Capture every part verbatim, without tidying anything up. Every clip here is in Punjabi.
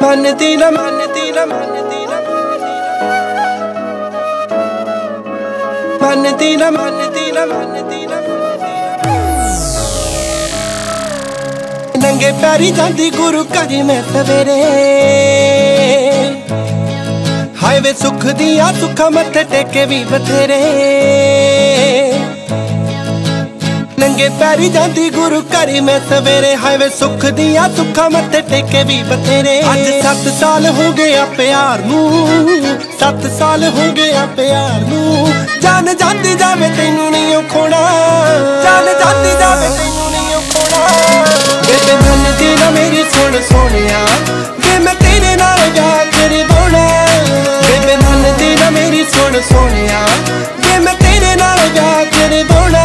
ਮੰਨਦੀ ਨਾ ਮੰਨਦੀ ਨਾ ਮੰਨਦੀ ਨਾ ਮੰਨਦੀ ਨਾ ਮੰਨਦੀ ਨਾ ਮੰਨਦੀ ਨਾ ਨੰਗੇ ਪੈਰੀ ਜਾਂਦੀ ਗੁਰੂ ਘਰ ਮੈਂ ਸਵੇਰੇ ਹਾਏ ਵੇ ਸੁੱਖ ਦੀਆਂ ਸੁੱਖਾਂ ਮੱਥੇ ਟੇਕੇ ਵੀ ਬਥੇਰੇ ਨੰਗੇ ਪੈਰੀ ਜਾਂਦੀ ਗੁਰੂ ਘਰ ਮੈਂ ਸਵੇਰੇ ਹਾਏ ਵੇ ਸੁੱਖ ਦੀਆਂ ਸੁੱਖਾਂ ਮੱਥੇ ਟੇਕੇ ਵੀ ਬਥੇਰੇ ਅੱਜ ਸੱਤ ਸਾਲ ਹੋ ਗਿਆ ਪਿਆਰ ਨੂੰ ਸੱਤ ਸਾਲ ਹੋ ਗਿਆ ਪਿਆਰ ਨੂੰ ਜਾਨ ਜਾਂਦੀ ਜਾਵੇ ਤੈਨੂੰ ਨਹੀਂ ਖੋਣਾ ਜਾਨ ਜਾਂਦੀ ਜਾਵੇ ਤੈਨੂੰ ਨਹੀਂ ਖੋਣਾ ਬੇਬੇ ਮੰਨਦੀ ਨਾ ਮੇਰੀ ਸੁਣ ਸੋਹਣਿਆ ਵੇ ਮੈਂ ਤੇਰੇ ਨਾਲ ਵਿਆਹ ਕਰਵਾਉਣਾ ਬੇਬੇ ਮੰਨਦੀ ਨਾ ਮੇਰੀ ਸੁਣ ਸੋਹਣਿਆ ਵੇ ਮੈਂ ਤੇਰੇ ਨਾਲ ਵਿਆਹ ਕਰਵਾਉਣਾ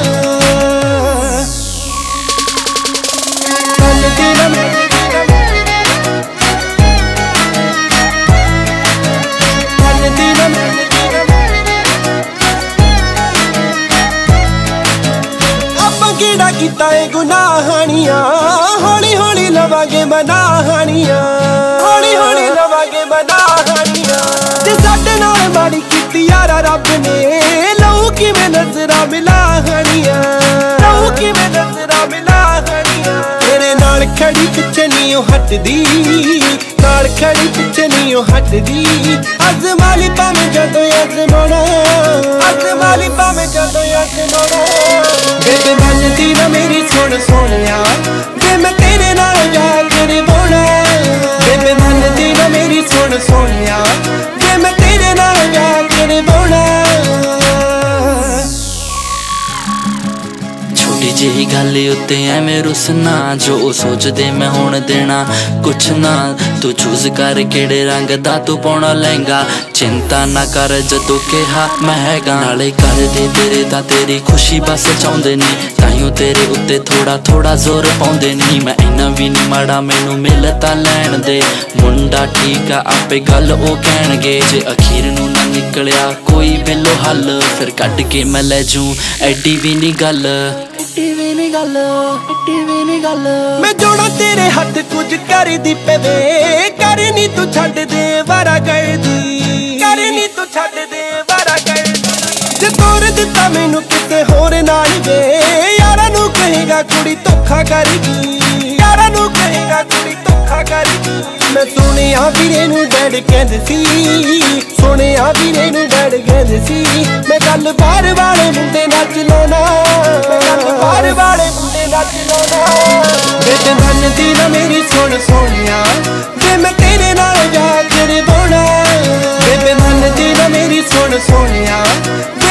ਕਿਹੜਾ ਕੀਤਾ ਏ ਗੁਨਾਹਾਨੀਆਂ ਹੌਲੀ ਹੌਲੀ ਲਵਾਂਗੇ ਮਨਾਹਾਨੀਆਂ ਹੌਲੀ ਹੌਲੀ ਲਵਾਂਗੇ ਮਨਾਹਾਨੀਆਂ ਤੇ ਸਾਡੇ ਨਾਲ ਮਾੜੀ ਕੀਤੀ ਯਾਰਾ ਰੱਬ ਨੇ ਲਹੂ ਕਿਵੇਂ ਨਜ਼ਰਾਂ ਮਿਲਾਹਾਨੀਆਂ ਲਹੂ ਕਿਵੇਂ ਨਜ਼ਰਾਂ ਮਿਲਾਹਾਨੀਆਂ ਤੇਰੇ ਨਾਲ ਖੜੀ ਪਿੱਛੇ ਨਹੀਂ ਉਹ ਹਟਦੀ ਨਾਲ ਖੜੀ ਪਿੱਛੇ ਨਹੀਂ ਉਹ ਹਟਦੀ ਅਜ਼ਮਾਲੀ ਭਾਵੇਂ ਜਦੋਂ ਅਜ਼ਮਾਉਣਾ ਅਜ਼ਮਾਲੀ ਭਾਵੇਂ ਜਦੋਂ ਅਜ਼ਮਾਉਣਾ ਬੇਬੇ ਮੰਨਦੀ ਨਾ ਮੇਰੀ ਸੁਣ ਸੋਹਣਿਆ ਵੇ ਮੈਂ ਤੇਰੇ ਨਾਲ ਵਿਆਹ ਕਰਵਾਉਣਾ ਬੇਬੇ ਮੰਨਦੀ ਨਾ ਮੇਰੀ ਸੁਣ ਸੋਹਣਿਆ ਵੇ ਮੈਂ ਤੇਰੇ ਨਾਲ ਵਿਆਹ ਕਰਵਾਉਣਾ ਛੋਟੀ ਜਿਹੀ ਗੱਲ ਉੱਤੇ ਐਵੇਂ ਰੁੱਸਣਾ ਜੋ ਸੋਚਦੇ ਮੈਂ ਹੁਣ ਦੇਣਾ ਕੁਛ ਨਾ ਤੂੰ ਚੂਜ਼ ਕਰ ਕਿਹੜੇ ਰੰਗ ਦਾ ਤੂੰ ਪਾਉਣਾ ਲਹਿੰਗਾ ਚਿੰਤਾ ਨਾ ਕਰ ਜਦੋਂ ਕਿਹਾ ਮੈਂ ਹੈਗਾ ਨਾਲੇ ਕਰਦੇ ਤੇਰੇ ਤਾਂ ਤੇਰੀ ਖੁਸ਼ੀ ਬਸ ਚਾਹੁੰਦੇ ਨਹੀਂ ਤਾਈਓ ਤੇਰੇ ਉੱਤੇ ਥੋੜਾ ਥੋੜਾ ਜ਼ੋਰ ਪਾਉਂਦੇ ਨਹੀਂ ਮੈਂ ਇੰਨਾ ਵੀ ਨਹੀਂ ਮਾੜਾ ਮੈਨੂੰ ਮਿਲ ਤਾਂ ਲੈਣ ਦੇ ਮੁੰਡਾ ਠੀਕ ਆ ਆਪੇ ਗੱਲ ਉਹ ਕਹਿਣਗੇ ਜੇ ਅਖੀਰ ਨੂੰ ਨਾ ਨਿਕਲਿਆ ਕੋਈ ਬਿੱਲੋ ਹੱਲ ਫਿਰ ਕੱਢ ਕੇ ਮੈਂ ਲੈ ਜੂ ਐਡੀ ਵੀ ਨਹੀਂ ਗੱਲ ਐਡੀ ਵੀ ਨਹੀਂ ਗੱਲ ਐਡੀ ਵੀ ਨਹੀਂ ਗੱਲ ਮੈਂ ਜੋੜਾ ਤੇਰੇ ਹੱਥ ਕੁਝ ਕਰਦੀ ਪਵੇ ਕਰ ਨੀ ਤੂੰ ਛੱਡ ਦੇ ਵਾਰਾ ਕਰਦੀ ਕਰ ਨੀ ਤੂੰ ਛੱਡ ਦੇ ਵਾਰਾ ਕਰਦੀ ਜੇ ਤੋਰ ਦਿੱਤਾ ਮੈਨੂੰ ਕਿਤੇ ਹੋਰ ਨਾਲ ਵੇ ਯਾਰਾਂ ਨੂੰ ਕਹੇਗਾ ਕੁੜੀ ਧੋਖਾ ਕਰਗੀ ਯਾਰਾਂ ਨੂੰ ਕਹੇਗਾ ਕੁੜੀ ਧੋਖਾ ਕਰਗੀ ਮੈਂ ਸੁਣਿਆ ਵੀਰੇ ਨੂੰ ਡੈਡ ਕਹਿੰਦੇ ਸੀ ਸੁਣਿਆ ਵੀਰੇ ਨੂੰ ਡੈਡ ਕਹਿੰਦੇ ਸੀ ਮੈਂ ਗੱਲ ਬਾਹਰ ਵਾਲੇ ਮੁੰਡੇ ਨਾਲ ਚਲਾਉਣਾ ਮੈਂ ਗੱਲ ਬਾਹਰ ਵਾਲੇ ਮੁੰਡੇ ਨਾਲ ਚਲਾਉਣਾ ਬੇਬੇ ਮੰਨਦੀ ਨਾ ਮੇਰੀ ਸੁਣ ਸੋਹਣਿਆ ਵੇ ਮੈਂ ਤੇਰੇ ਨਾਲ ਵਿਆਹ ਕਰਵਾਉਣਾ ਬੇਬੇ ਮੰਨਦੀ ਨਾ ਮੇਰੀ ਸੁਣ ਸੋਹਣਿਆ